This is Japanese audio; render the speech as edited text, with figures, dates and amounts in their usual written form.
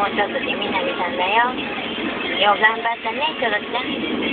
もうちょっとでみなみさんだよ。よう頑張ったね、クロちゃん。